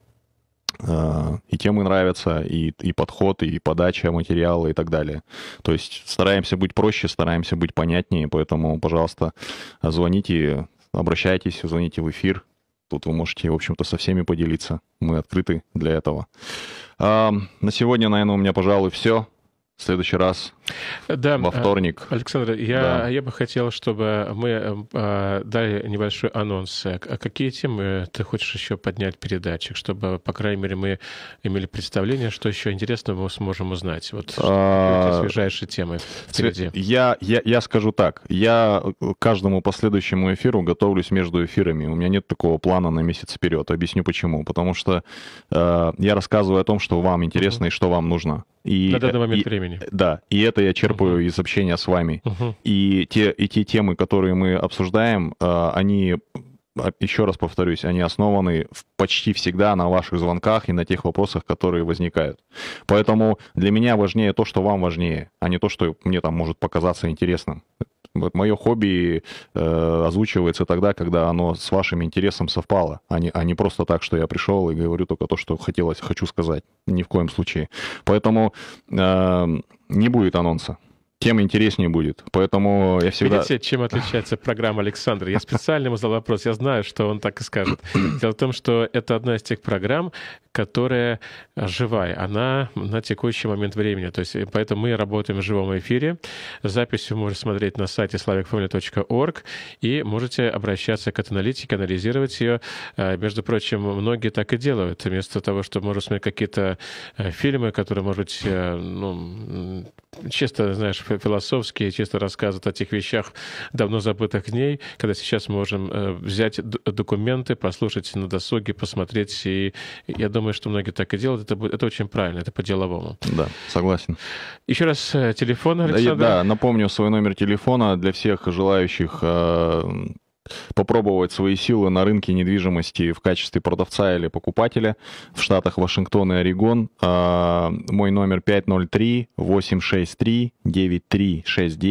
э, и темы нравятся, и, и подход, и подача материала и так далее. То есть стараемся быть проще, стараемся быть понятнее, поэтому, пожалуйста, звоните, обращайтесь, звоните в эфир. Тут вы можете, в общем-то, со всеми поделиться. Мы открыты для этого. А, на сегодня, наверное, у меня, пожалуй, все. В следующий раз, да, во вторник. Александр, я, да. я бы хотел, чтобы мы э, дали небольшой анонс. А какие темы ты хочешь еще поднять в передачах, чтобы, по крайней мере, мы имели представление, что еще интересного мы сможем узнать? Вот а... свежайшие темы впереди. Я, я, я скажу так. Я к каждому последующему эфиру готовлюсь между эфирами. У меня нет такого плана на месяц вперед. Объясню почему. Потому что э, я рассказываю о том, что вам интересно uh-huh. и что вам нужно. И, на данный момент и, времени. Да, и это я черпаю uh-huh. из общения с вами. Uh-huh. И, те, и те темы, которые мы обсуждаем, они, еще раз повторюсь, они основаны почти всегда на ваших звонках и на тех вопросах, которые возникают. Поэтому для меня важнее то, что вам важнее, а не то, что мне там может показаться интересным. Вот мое хобби э, озвучивается тогда, когда оно с вашим интересом совпало, а не, а не просто так, что я пришел и говорю только то, что хотелось, хочу сказать. Ни в коем случае. Поэтому э, не будет анонса. Тем интереснее будет. Поэтому я всегда... Видите, чем отличается программа Александра? Я специально ему задал вопрос, я знаю, что он так и скажет. Дело в том, что это одна из тех программ, которая живая, она на текущий момент времени. То есть, поэтому мы работаем в живом эфире. Запись вы можете смотреть на сайте slavic family точка org и можете обращаться к аналитике, анализировать ее. Между прочим, многие так и делают. Вместо того, чтобы можно смотреть какие-то фильмы, которые, может быть, ну, чисто, знаешь, философские, чисто рассказывают о тех вещах, давно забытых дней, когда сейчас мы можем взять документы, послушать на досуге, посмотреть. И я думаю, что многие так и делают. Это, это очень правильно, это по-деловому. Да, согласен. Еще раз телефон, Александр. Да, да, напомню свой номер телефона для всех желающих э, попробовать свои силы на рынке недвижимости в качестве продавца или покупателя в штатах Вашингтон и Орегон. Э, мой номер пять ноль три восемь шесть три девять три шесть девять.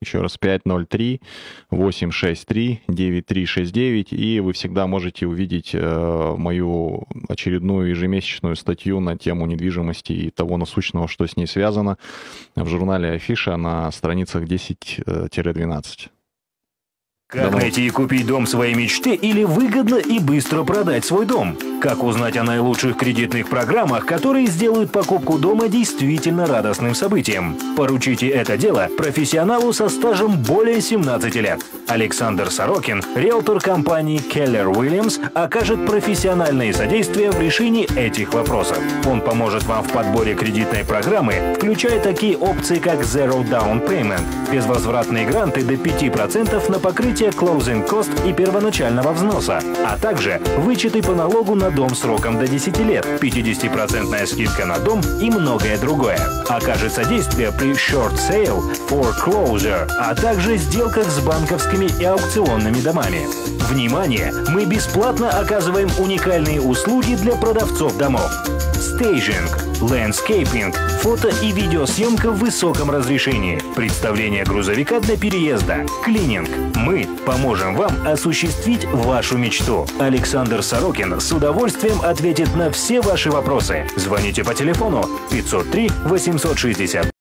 еще раз, пять ноль три восемь шесть три девять три шесть девять, и вы всегда можете увидеть э, мою очередную ежемесячную статью на тему недвижимости и того насущного, что с ней связано, в журнале «Афиша» на страницах десять двенадцать. Как найти и купить дом своей мечты или выгодно и быстро продать свой дом? Как узнать о наилучших кредитных программах, которые сделают покупку дома действительно радостным событием? Поручите это дело профессионалу со стажем более семнадцати лет. Александр Сорокин, риэлтор компании Keller Williams, окажет профессиональное содействие в решении этих вопросов. Он поможет вам в подборе кредитной программы, включая такие опции, как Zero Down Payment, безвозвратные гранты до пяти процентов на покрытие closing cost и первоначального взноса, а также вычеты по налогу на дом сроком до десяти лет, пятидесятипроцентная скидка на дом и многое другое. Окажет содействие при short sale, foreclosure, а также сделках с банковскими и аукционными домами. Внимание! Мы бесплатно оказываем уникальные услуги для продавцов домов. Стейджинг, лэндскейпинг, фото и видеосъемка в высоком разрешении, представление грузовика для переезда, клининг. Мы поможем вам осуществить вашу мечту. Александр Сорокин с удовольствием ответит на все ваши вопросы. Звоните по телефону пятьсот три восемьсот шестьдесят